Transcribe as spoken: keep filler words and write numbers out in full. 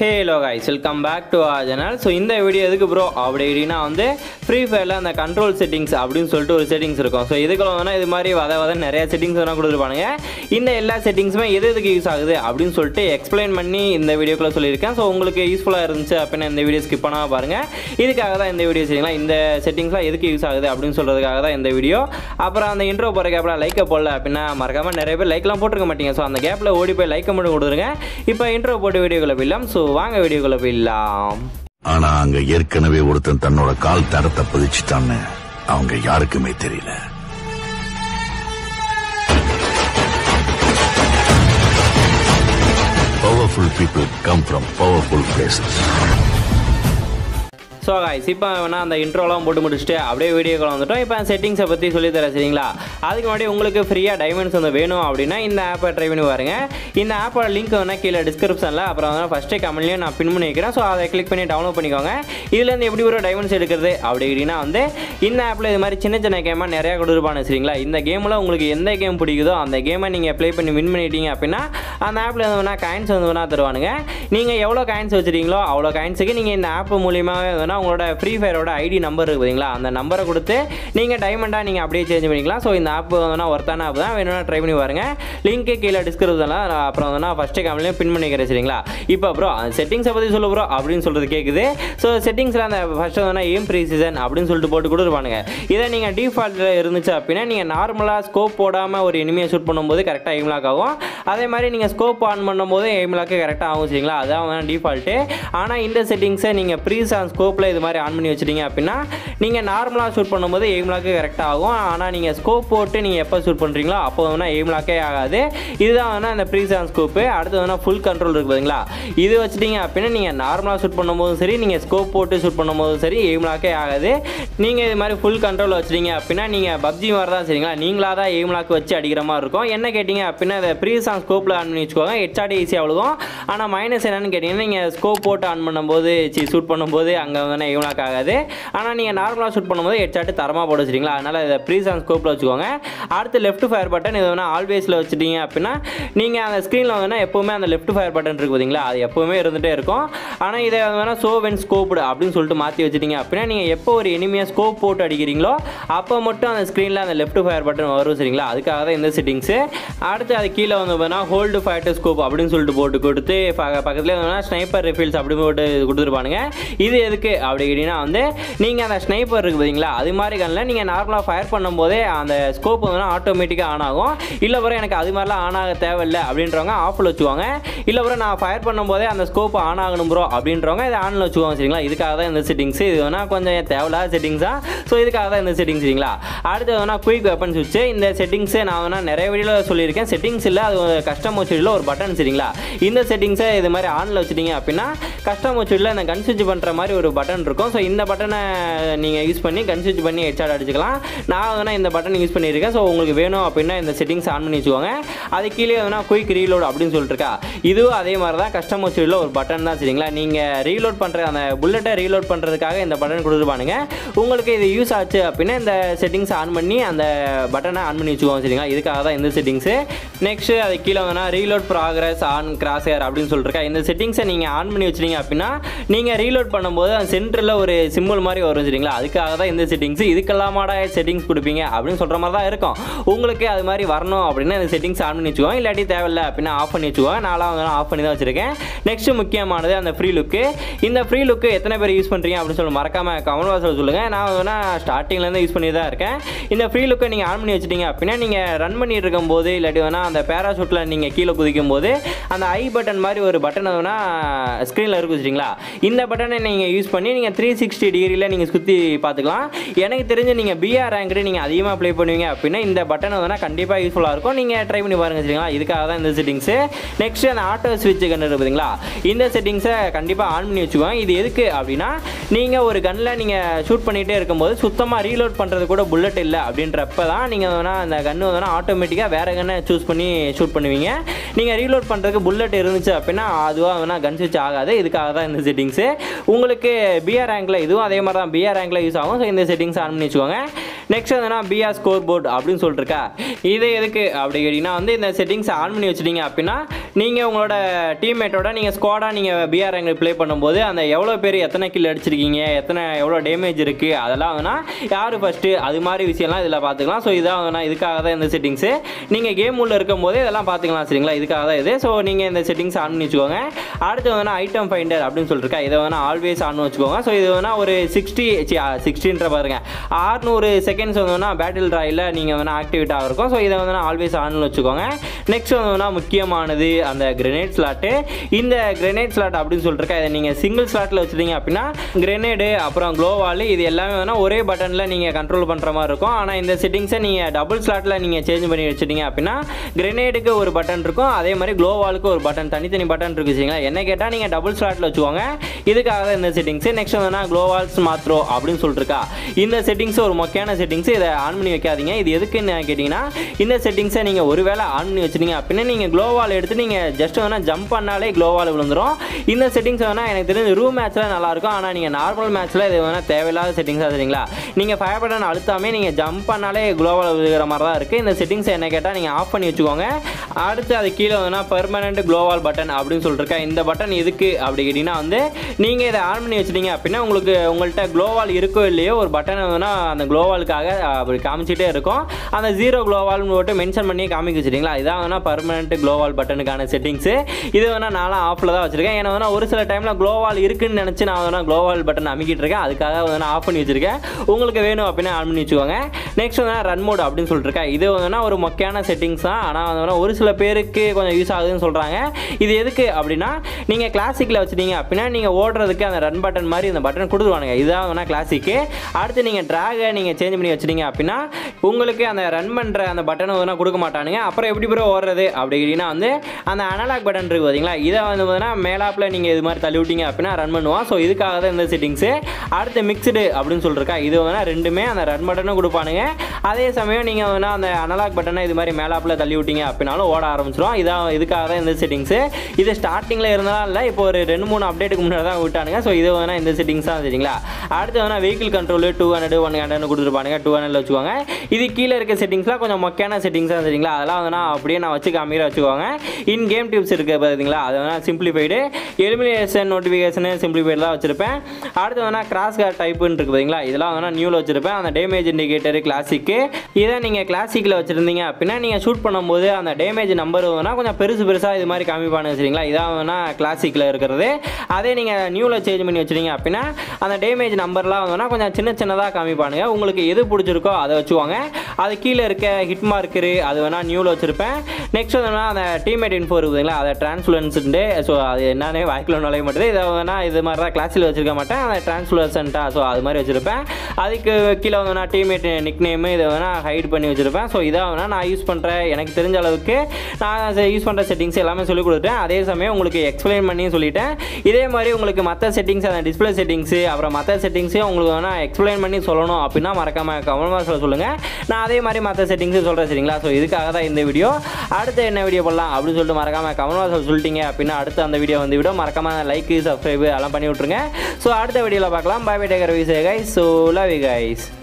Hello guys, welcome back to our channel. So இந்த video எதுக்கு bro அப்படினா வந்து ஃப்ரீ ஃபயர்ல அந்த கண்ட்ரோல் செட்டிங்ஸ் அப்படினு சொல்லிட்டு ஒரு செட்டிங்ஸ் இருக்கும். ஸோ இதுக்குள்ள வந்து இது மாதிரி வத வத நிறைய செட்டிங்ஸ் எல்லாம் கொடுத்துருப்பானுங்க. இந்த எல்லா செட்டிங்ஸுமே எது எதுக்கு யூஸ் ஆகுது அப்படின்னு சொல்லிட்டு எக்ஸ்பிளைன் பண்ணி இந்த வீடியோக்குள்ள சொல்லியிருக்கேன். ஸோ உங்களுக்கு யூஸ்ஃபுல்லாக இருந்துச்சு அப்படின்னா இந்த வீடியோ ஸ்கிப் பண்ணாம பாருங்க. இதுக்காக தான் இந்த வீடியோ சரிங்களா. இந்த செட்டிங்ஸ்லாம் எதுக்கு யூஸ் ஆகுது அப்படின்னு சொல்றதுக்காக தான் இந்த வீடியோ. அப்புறம் அந்த இன்ட்ரோ போகிற கேப்பில் லைக்கை போடல அப்படின்னா மறக்காம நிறைய பேர் லைக்லாம் போட்டிருக்க மாட்டீங்க. ஸோ அந்த கேப்பில் ஓடி போய் லைக்கை மட்டும் கொடுத்துருங்க. இப்போ இன்ட்ரோ போட்டு வீடியோக்குள்ள போயிடலாம். ஸோ வாங்க வீடியோக்குள்ள போயிடலாம். ஆனா அங்க ஏற்கனவே ஒருத்தன் தன்னோட கால் தரத்தை பதிச்சுட்டான்னு அவங்க யாருக்குமே தெரியல. Powerful people come from powerful places. So guys இப்போ வேணா அந்த இன்ட்ரோலாம் போட்டு முடிச்சுட்டு அப்படியே வீடியோக்குள்ள வந்துட்டோம். இப்போ செட்டிங்ஸை பற்றி சொல்லித்தரேன் சரிங்களா. அதுக்கு முன்னாடி உங்களுக்கு ஃப்ரீயாக டைமண்ட்ஸ் வந்து வேணும் அப்படின்னா இந்த ஆப்பை ட்ரை பண்ணி பாருங்க. இந்த ஆப்போட லிங்க் வேணால் கீழே டிஸ்கிரிப்ஷனில் அப்புறம் வந்து ஃபஸ்ட்டே கமெண்ட்லேயும் நான் பின் பண்ணி வைக்கிறேன். ஸோ அதை கிளிக் பண்ணி டவுன்லோட் பண்ணிக்கோங்க. இதுலேருந்து எப்படி ஒரு டைமண்ட்ஸ் எடுக்கிறது அப்படின்னா வந்து இந்த ஆப்பில் இது மாதிரி சின்ன சின்ன கேமாக நிறையா கொடுத்துருப்பானு சரிங்களா. இந்த கேமில் உங்களுக்கு எந்த கேம் பிடிக்குதோ அந்த கேமை நீங்கள் ப்ளே பண்ணி வின் பண்ணிட்டீங்க அப்படின்னா அந்த ஆப்பில் வந்து வேணால் காயின்ஸ் வந்து வேணால் தருவானுங்க. நீங்கள் எவ்வளோ காயின்ஸ் வச்சுருக்கீங்களோ அவ்வளோ காயின்ஸுக்கு நீங்கள் இந்த ஆப் மூலியமாகவே வேணால் உங்களோட ஃப்ரீ ஃபயரோட ஐடி நம்பர் இருக்குது பார்த்தீங்களா, அந்த நம்பரை கொடுத்து நீங்கள் டைமண்டாக நீங்கள் அப்படியே சேஞ்ச் பண்ணிக்கலாம். ஸோ இந்த ஆப் வந்து ஒர்த்தான ஆப் தான், வேணும்னா ட்ரை பண்ணி பாருங்க. லிங்க்கு கீழே டிஸ்கிரிப்ஷனில் அப்புறம் வந்து நான் ஃபஸ்ட்டு கமெண்ட்லேயும் பின் பண்ணிக்கிறேன் சரிங்களா. இப்போ ப்ரோ செட்டிங்ஸை பற்றி சொல்ல ப்ரோ அப்படின்னு சொல்கிறது கேட்குது. ஸோ செட்டிங்ஸில் அந்த ஃபஸ்ட்டு வந்து எய்ம் ப்ரீசிஷன் அப்படின்னு சொல்லிட்டு போட்டு கொடுத்துருப்பானுங்க. இதை நீங்கள் டிஃபால்ட்டில் இருந்துச்சு அப்படின்னா நீங்கள் நார்மலாக ஸ்கோப் போடாமல் ஒரு எனிமையை ஷூட் பண்ணும்போது கரெக்டாக எய்ம் லாக் ஆகும். அதே மாதிரி நீங்கள் ஸ்கோப் ஆன் பண்ணும்போது எய்ம் லாக்கு கரெக்டாக ஆகும் சரிங்களா. அதான் வந்து டிஃபால்ட்டு. ஆனால் இந்த செட்டிங்ஸை நீங்கள் ப்ரீஸ் ஆன் ஸ்கோப்பில் இது மாதிரி ஆன் பண்ணி வச்சிட்டீங்க அப்படின்னா நீங்கள் நார்மலாக ஷூட் பண்ணும்போது எய்ம் லாக்கு கரெக்டாக ஆகும். ஆனால் நீங்கள் ஸ்கோப் போட்டு நீங்கள் எப்போ ஷூட் பண்ணுறீங்களோ அப்போ வந்து எய்ம் லாக்கே ஆகாது. இதுதான் வந்து அந்த ப்ரீஸ் ஆன் ஸ்கோப்பு. அடுத்து வந்து ஃபுல் கண்ட்ரோல் இருக்குது பார்த்தீங்களா, இது வச்சுட்டீங்க அப்படின்னா நீங்கள் நார்மலாக ஷூட் பண்ணும்போதும் சரி நீங்கள் ஸ்கோப் போட்டு ஷூட் பண்ணும்போதும் சரி எய்ம் லாக்கே ஆகாது. நீங்கள் இது மாதிரி ஃபுல் கண்ட்ரோல் வச்சுட்டீங்க அப்படின்னா நீங்கள் பப்ஜி மாதிரி தான் சரிங்களா, நீங்களாக தான் எய்ம் லாக் வச்சு அடிக்கிற மாதிரி இருக்கும். என்ன கேட்டிங்க அப்படின்னா இந்த ப்ரீஸ் ஆன் ஸ்கோப்பில் ஆன் பண்ணி வச்சுக்கோங்க, ஹெட்ஷாட் ஈஸியாக விழுகும். ஆனால் மைனஸ் என்னன்னு கேட்டிங்கன்னா நீங்கள் ஸ்கோப் போட்டு ஆன் பண்ணும்போது சி ஷூட் பண்ணும்போது அங்கே வந்து எய்ம் லாக் ஆகாது. ஆனால் நீங்கள் நார்மலாக ஷூட் பண்ணும்போது ஹெட்ஷாட் தரமாக போட வச்சுருங்களா, அதனால் இதை ப்ரீஸ் ஆன் ஸ்கோப்பில் வச்சுக்கோங்க. அடுத்து லெஃப்ட் ஃபயர் பட்டன் இது வேணால் ஆல்வேஸில் வச்சுட்டீங்க அப்படின்னா நீங்கள் அந்த ஸ்க்ரீனில் வந்து எப்போவுமே அந்த லெஃப்ட் ஃபயர் பட்டன் இருக்குது பார்த்தீங்களா, அது எப்போவுமே இருந்துகிட்டே இருக்கும். ஆனால் இதை வேணால் ஷோ வென் ஸ்கோப்டு அப்படின்னு சொல்லிட்டு மாற்றி வச்சுட்டீங்க அப்படின்னா நீங்கள் எப்போ ஒரு எனிமையாக ஸ்கோப் போட்டு அடிக்கிறீங்களோ அப்போ மட்டும் அந்த ஸ்க்ரீனில் அந்த லெஃப்ட் ஃபயர் பட்டன் வரும் சரிங்களா. அதுக்காக தான் இந்த செட்டிங்ஸு. அடுத்து அது கீழே வந்து வேணால் ஹோல்டு ஃபயர் டு ஸ்கோப் அப்படின்னு சொல்லிட்டு போட்டு கொடுத்து பக்கத்தில் வேணால் ஸ்னைப்பர் ரிஃபில்ஸ் அப்படி போட்டு கொடுத்துருப்பானுங்க. இது எதுக்கு அப்படி கேட்டிங்கன்னா வந்து நீங்கள் அந்த ஸ்னைப்பர் இருக்குது பார்த்தீங்களா, அது மாதிரி கண்ணில் நீங்கள் நார்மலாக ஃபயர் பண்ணும்போதே அந்த ஸ்கோப் வந்து ஆட்டோமேட்டிக்காக ஆன் ஆகும். இல்லை ப்ரோ எனக்கு அது மாதிரிலாம் ஆன் ஆக தேவையில்லை அப்படின்றவங்க ஆஃபில் வச்சுவாங்க. இல்லை ப்ரோ நான் ஃபயர் பண்ணும்போதே அந்த ஸ்கோப் ஆன் ஆகணும் ப்ரோ அப்படின்றவங்க இதை ஆனில் வச்சுக்குவாங்க சரிங்களா. இதுக்காக தான் இந்த செட்டிங்ஸ். இது வேணால் கொஞ்சம் தேவையில்லாத செட்டிங்ஸ் தான். ஸோ இதுக்காக தான் இந்த செட்டிங்ஸ் சரிங்களா. அடுத்து வேணால் குயிக் வெப்பன் சுவிட்ச். இந்த செட்டிங்ஸை நான் வேணால் நிறைய வீடியோவில் சொல்லியிருக்கேன். செட்டிங்ஸ் இல்லை, அது கஸ்டம் வச்சுடில் ஒரு பட்டன் சரிங்களா. இந்த செட்டிங்ஸை இது மாதிரி ஆனில் வச்சுட்டீங்க அப்படின்னா கஸ்டம் வச்சுடில் இந்த கன் ஸ்விட்ச் பண்ணுற மாதிரி ஒரு பட்டன் இருக்கும். ஸோ இந்த பட்டனை நீங்கள் யூஸ் பண்ணி கன் ஸ்விட்ச் பண்ணி ஹெட்ஷாட் அடிச்சுக்கலாம். நான் வேணால் இந்த பட்டன் யூஸ் பண்ணியிருக்கேன். ஸோ உங்களுக்கு வேணும் அப்படின்னா இந்த செட்டிங்ஸ் ஆன் பண்ணி வச்சுக்கோங்க. அது கீழே வேணால் குயிக் ரீலோட் அப்படின்னு சொல்லிட்டு இருக்கா, இதுவும் அதே மாதிரி தான் கஸ்டம் வச்சுடில் ஒரு பட்டன் தான் சரிங்களா. நீங்கள் ரீலோட் பண்ணுற அந்த புல்லட்டை ரீலோட் பண்ணுறதுக்காக இந்த பட்டன் கொடுத்துருப்பானுங்க. உங்களுக்கு இது யூஸ் ஆச்சு அப்படின்னா இந்த செட்டிங்ஸ் ஆன் பண்ணி அந்த பட்டனை ஆன் பண்ணி வச்சுக்கோங்க சரிங்களா. இதுக்காக தான் இந்த செட்டிங்ஸு. நெக்ஸ்ட்டு அது கீழே வேணால் reload progress on crosshair அப்படின்னு சொல்லிருக்கா. இந்த செட்டிங்ஸை நீங்கள் ஆன் பண்ணி வச்சிட்டீங்க அப்படின்னா நீங்கள் ரீலோட் பண்ணும்போது அந்த சென்டரில் ஒரு சிம்பிள் மாதிரி வரும் சரிங்களா. அதுக்காக தான் இந்த செட்டிங்ஸ். இதுக்கெல்லாமாடா செட்டிங்ஸ் கொடுப்பீங்க அப்படின்னு சொல்கிற மாதிரி தான் இருக்கும். உங்களுக்கு அது மாதிரி வரணும் அப்படின்னா இந்த செட்டிங்ஸ் ஆன் பண்ணி வச்சுக்கோங்க. இல்லாட்டி தேவையில்லை அப்படின்னா ஆஃப் பண்ணி வச்சுக்கோங்க. நான்லாம் வந்து ஆஃப் பண்ணி தான் வச்சுருக்கேன். நெக்ஸ்ட்டு முக்கியமானது அந்த ஃப்ரீ லுக்கு. இந்த ஃப்ரீ லுக்கு எத்தனை பேர் யூஸ் பண்ணுறீங்க அப்படின்னு சொல்லி மறக்காமல் கமெண்ட் பாக்ஸில் சொல்லுங்கள். நான் வேணால் ஸ்டார்டிங்லேருந்து யூஸ் பண்ணி தான் இருக்கேன். இந்த ஃப்ரீ லுக்கை நீங்கள் ஆன் பண்ணி வச்சுட்டீங்க அப்படின்னா நீங்கள் ரன் பண்ணிட்டு இருக்கும்போது இல்லாட்டி வேணால் அந்த பேராஷூட்டில் நீங்கள் கீழே குதிக்கும் போது அந்த ஐ பட்டன் மாதிரி ஒரு பட்டன் வேணால் ஸ்க்ரீனில் இருக்கும் வச்சுட்டிங்களா. இந்த பட்டனை நீங்கள் யூஸ் பண்ணி நீங்கள் த்ரீ சிக்ஸ்டி டிகிரியில் நீங்கள் சுற்றி பார்த்துக்கலாம். எனக்கு தெரிஞ்சு நீங்கள் பிஆர் ரேங்க்டு நீங்கள் அதிகமாக ப்ளே பண்ணுவீங்க அப்படின்னா இந்த பட்டன் வந்து கண்டிப்பாக யூஸ்ஃபுல்லாக இருக்கும். நீங்கள் ட்ரை பண்ணி பாருங்க சரிங்களா. இதுக்காக தான் இந்த செட்டிங்ஸு. நெக்ஸ்ட் அந்த ஆட்டோ ஸ்விட்ச் கன் இருக்குது பார்த்தீங்களா, இந்த செட்டிங்ஸை கண்டிப்பாக ஆன் பண்ணி வச்சுக்கோங்க. இது எதுக்கு அப்படின்னா நீங்கள் ஒரு கன்னில் நீங்கள் ஷூட் பண்ணிகிட்டே இருக்கும்போது சுத்தமாக ரீலோட் பண்ணுறது கூட புல்லட் இல்லை அப்படின்றப்ப தான் நீங்கள் வேணால் அந்த கன்று வந்து ஆட்டோமேட்டிக்காக வேறு கன்னை சூஸ் பண்ணி ஷூட் பண்ணுவீங்க. நீங்கள் ரீலோட் பண்ணுறதுக்கு புல்லட் இருந்துச்சு அப்படின்னா அதுவாக வேணால் கன் ஸ்விட்ச் ஆகாது. இதுக்காக தான் இந்த செட்டிங்ஸு. உங்களுக்கு பிஆர் ரேங்கில் இதுவும் அதே மாதிரி தான் பிஆர் ரேங்கில் யூஸ் ஆகும். ஸோ இந்த செட்டிங்ஸ் ஆன் பண்ணி வச்சுக்கோங்க. நெக்ஸ்ட் வந்துன்னா பிஆர் ஸ்கோர் போர்டு அப்படின்னு சொல்லிட்டுருக்கா. இது எதுக்கு அப்படி கேட்டிங்கன்னா வந்து இந்த செட்டிங்ஸை ஆன் பண்ணி வச்சுட்டீங்க அப்படின்னா நீங்கள் உங்களோட டீம்மேட்டோட நீங்கள் ஸ்குவாடாக நீங்கள் பிஆர் ரேங்க் ப்ளே பண்ணும்போது அந்த எவ்வளோ பேர் எத்தனை கில் அடிச்சிருக்கீங்க, எத்தனை எவ்வளோ டேமேஜ் இருக்குது, அதெல்லாம் வந்துன்னா யார் ஃபஸ்ட்டு அது மாதிரி விஷயம்லாம் இதில் பார்த்துக்கலாம். ஸோ இதான் வந்துன்னா இதுக்காக தான் இந்த செட்டிங்ஸு. நீங்கள் கேம் உள்ள இருக்கும் போது இதெல்லாம் பார்த்துக்கலாம் சரிங்களா. இதுக்காக தான் இது. ஸோ நீங்கள் இந்த செட்டிங்ஸ் ஆன் பண்ணி வச்சுக்கோங்க. அடுத்து வந்துன்னா ஐட்டம் ஃபைண்டர் அப்படின்னு சொல்லிருக்கா. இதை வேணா ஆல்வேஸ் ஆன் வச்சுக்கோங்க. ஸோ இது வேணா ஒரு சிக்ஸ்டி சிக்ஸ்டின்ற பாருங்க ஆறுநூறு செகண்ட்ஸ் வந்துன்னா பேட்டில் ராயில் நீங்கள் வேணா ஆக்டிவேட் ஆகிருக்கும். ஸோ இதை வந்து ஆல்வேஸ் ஆன் வச்சுக்கோங்க. நெக்ஸ்ட் வந்துன்னா முக்கியமானது அந்த கிரெனேட் ஸ்லாட்டு. இந்த கிரெனேட் ஸ்லாட் அப்படின்னு சொல்லிருக்கா. இதை நீங்கள் சிங்கிள் ஸ்லாட்டில் வச்சுட்டீங்க அப்படின்னா கிரெனேடு அப்புறம் க்ளோவால் இது எல்லாமே வேணா ஒரே பட்டனில் நீங்கள் கண்ட்ரோல் பண்ணுற மாதிரி இருக்கும். ஆனால் இந்த செட்டிங்ஸை நீங்கள் டபுள் ஸ்லாட்டில் நீங்கள் சேஞ்ச் பண்ணி வச்சுட்டீங்க அப்படின்னா கிரெனேடுக்கு ஒரு பட்டன் இருக்கும், அதே மாதிரி க்ளோவாலுக்கு ஒரு பட்டன், தனித்தனி பட்டன் இருக்கு சரிங்களா. என்ன கேட்டால் நீங்கள் டபுள் ஸ்லாட்டில் வச்சுக்கோங்க. இதுக்காக தான் இந்த செட்டிங்ஸ். நெக்ஸ்ட் வந்துன்னா க்ளோவால்ஸ் மாத்ரோ அப்படின்னு சொல்லிருக்கா. இந்த செட்டிங்ஸ் ஒரு முக்கியமான செட்டிங்ஸ். இதை ஆன் பண்ணி வைக்காதீங்க. இது எதுக்குன்னு கேட்டிங்கன்னா இந்த செட்டிங்ஸை நீங்கள் ஒருவேளை ஆன் பண்ணி வச்சுட்டீங்க அப்படின்னா நீங்கள் க்ளோவால் எடுத்து நீங்கள் ஜஸ்ட் வேணா ஜம்ப் பண்ணாலே க்ளோவால் விழுந்துடும். இந்த செட்டிங்ஸ் வேணா எனக்கு தெரிஞ்சு ரூம் மேட்ச்சில் நல்லாயிருக்கும். ஆனால் நீங்கள் நார்மல் மேட்ச்சில் இது வேணா தேவையில்லாத செட்டிங்ஸாக சரிங்களா. நீங்கள் ஃபயர் பட்டன் அழுத்தாமே நீங்கள் ஜம்ப் பண்ணாலே க்ளோவால் விழுகிற மாதிரி தான் இருக்குது. இந்த செட்டிங்ஸ் என்ன கேட்டால் நீங்கள் ஆஃப் பண்ணி வச்சுக்கோங்க. அடுத்து அது கீழே வந்துன்னா பெர்மனன்ட் க்ளோவால் பட்டன் அப்படின்னு சொல்லிருக்கா. இந்த பட்டன் எதுக்கு அப்படி கேட்டிங்கன்னா வந்து நீங்கள் இதை ஆன் பண்ணி வச்சுட்டீங்க அப்படின்னா உங்களுக்கு உங்கள்கிட்ட க்ளோவால் இருக்கோ இல்லையோ ஒரு பட்டன் வந்துன்னா அந்த க்ளோவாலுக்காக அப்படி காமிச்சிட்டே இருக்கும். அந்த ஜீரோ க்ளோவால் போட்டு மென்ஷன் பண்ணி காமிக்க வச்சுட்டிங்களா. இதான் வேணா பர்மனெண்ட் க்ளோவால் பட்டனுக்கான செட்டிங்ஸு. இது வேணா நானும் ஆஃபில் தான் வச்சுருக்கேன். ஏன்னா வேணா ஒரு சில டைமில் க்ளோவால் இருக்குன்னு நினச்சி நான் வேணா க்ளோவால் பட்டன் அமைக்கிட்டு இருக்கேன். அதுக்காக வேணா ஆஃப் பண்ணி வச்சுருக்கேன். உங்களுக்கு வேணும் அப்படின்னா ஆன் பண்ணி வச்சுக்கோங்க. நெக்ஸ்ட் வந்து ரன் மோட் அப்படின்னு சொல்லிட்டுருக்கேன். இது வேணா ஒரு முக்கியமான செட்டிங்ஸ் தான். ஆனால் வந்து ஒரு சில பேருக்கு கொஞ்சம் யூஸ் ஆகுதுன்னு சொல்கிறாங்க. இது எதுக்கு அப்படின்னா நீங்கள் கிளாசிக்கில் வச்சுட்டீங்க அப்படின்னா நீங்கள் ஓடுறதுக்கு அந்த ரன் பட்டன் மாதிரி இந்த பட்டன் கொடுத்துருவானுங்க. இதுதான் வேணா கிளாசிக்கு. அடுத்து நீங்கள் ட்ராகை நீங்கள் சேஞ்ச் பண்ணி வச்சுட்டீங்க அப்படின்னா உங்களுக்கு அந்த ரன் பண்ணுற அந்த பட்டனை வேணா கொடுக்க மாட்டானுங்க. அப்புறம் எப்படி பிறகு ஓடுறது அப்படி கேட்டிங்கன்னா வந்து அந்த அனலாக் பட்டன் இருக்குது பார்த்தீங்களா. இதை வந்து பார்த்தீங்கன்னா மேலாப்பில் நீங்கள் இது மாதிரி தள்ளி விட்டீங்க அப்படின்னா ரன் பண்ணுவோம். ஸோ இதுக்காக தான் இந்த செட்டிங்ஸு. அடுத்து மிக்ஸ்டு அப்படின்னு சொல்லிருக்கா. இது வேணா ரெண்டுமே அந்த ரன் பட்டனும் கொடுப்பானுங்க. அதே சமயம் நீங்கள் வேணா அந்த அனலாக் பட்டனை இது மாதிரி மேலாப்பில் தள்ளி விட்டீங்க அப்படின்னாலும் ஓட ஆரம்பிச்சிடும். இதான் இதுக்காக தான் இந்த செட்டிங்ஸு. இது ஸ்டார்டிங்கில் இருந்தாலும் இல்லை, இப்போ ஒரு ரெண்டு மூணு அப்டேட்டுக்கு முன்னாடி தான் விட்டானுங்க. ஸோ இது வேணா இந்த செட்டிங்ஸ் தான் சரிங்களா. அடுத்து வேணா vehicle control two hundred one hundred கொடுத்துருப்பானுங்க. டூ ஹண்ட்ரட் வச்சுக்கோங்க. இது கீழே இருக்க செட்டிங்ஸ்லாம் கொஞ்சம் முக்கியமான செட்டிங்ஸ் தான் சரிங்களா. அதெல்லாம் வந்து அப்படியே நான் வச்சு காமிக்கிற வச்சுக்கோங்க. இன் கேம் டிப்ஸ் இருக்குது பார்த்தீங்களா. அது வேணா சிம்பிளிஃபைடு எலிமினேஷன் நோட்டிஃபிகேஷனு சிம்பிளிஃபைடு தான் வச்சிருப்பேன். அடுத்து வேணா கிராஸ் கார்ட் டைப்புன்னு இருக்குது பார்த்தீங்களா. இதெல்லாம் வேணா நியூவில் வச்சிருப்பேன். அந்த டேமேஜ் இண்டிகேட்டர் கிளாசிக்கு. இதை நீங்கள் கிளாசிக்கில் வச்சுருந்தீங்க அப்படின்னா நீங்கள் ஷூட் பண்ணும்போது அந்த டேமேஜ் நம்பர் வேணா கொஞ்சம் பெருசு பெருசாக இது மாதிரி காமிப்பானுங்க சரிங்களா. இதான் வேணா கிளாசிக்கில் இருக்கிறது. அதே நீங்கள் நியூவில் சேஞ்ச் பண்ணி வச்சுட்டீங்க அப்படின்னா அந்த டேமேஜ் நம்பர்லாம் வேணா கொஞ்சம் சின்ன சின்னதாக காமிப்பானுங்க. உங்களுக்கு எது பிடிச்சிருக்கோ அதை வச்சுவாங்க. அது கீழே இருக்க ஹிட் மார்க்கரு அது வேணா நியூவில் வச்சுருப்பேன். நெக்ஸ்ட் வந்து அந்த டீம்மேட் இன்ஃபோ இருக்குதுங்களா, அதை டிரான்ஸ்ஃப்ளூயன்ஸுண்டு. ஸோ அது என்னன்னே வாய்க்குள்ள நுழைய மாட்டேது. இதை வேணா இது மாதிரி தான் கிளாஸில் வச்சுருக்க மாட்டேன். அதை டிரான்ஸ்ஃப்ளூயன்ஸாக ஸோ அது மாதிரி வச்சுருப்பேன். அதுக்கு கீழே வந்து டீம்மேட் நிக் நேமு இதை வேணா ஹைட் பண்ணி வச்சுருப்பேன். ஸோ இதை வேணா நான் யூஸ் பண்ணுறேன். எனக்கு தெரிஞ்ச அளவுக்கு நான் யூஸ் பண்ணுற செட்டிங்ஸ் எல்லாமே சொல்லிக் கொடுத்துட்டேன். அதே சமயம் உங்களுக்கு எக்ஸ்பிளைன் பண்ணி சொல்லிட்டேன். இதே மாதிரி உங்களுக்கு மற்ற செட்டிங்ஸ் அந்த டிஸ்பிளே செட்டிங்ஸு அப்புறம் மற்ற செட்டிங்ஸையும் உங்களுக்கு வேணா எக்ஸ்பிளைன் பண்ணி சொல்லணும் அப்படின்னா மறக்காம கமெண்ட் பாக்ஸில் சொல்லுங்கள். நான் அதே மாதிரி மற்ற செட்டிங்ஸும் சொல்கிறேன் சரிங்களா. ஸோ இதுக்காக தான் இந்த வீடியோ. அடுத்து என்ன வீடியோ பண்ணலாம் அப்படின்னு சொல்லிட்டு மறக்காம கமெண்ட் பாக்ஸில் சொல்லிட்டீங்க அப்படின்னா அடுத்து அந்த வீடியோ வந்து விட மறக்காம லைக் சப்ஸ்கிரைப் அதெல்லாம் பண்ணி விட்ருங்க. ஸோ அடுத்த வீடியோவில் பார்க்கலாம். Bye bye take guys. So love you guys.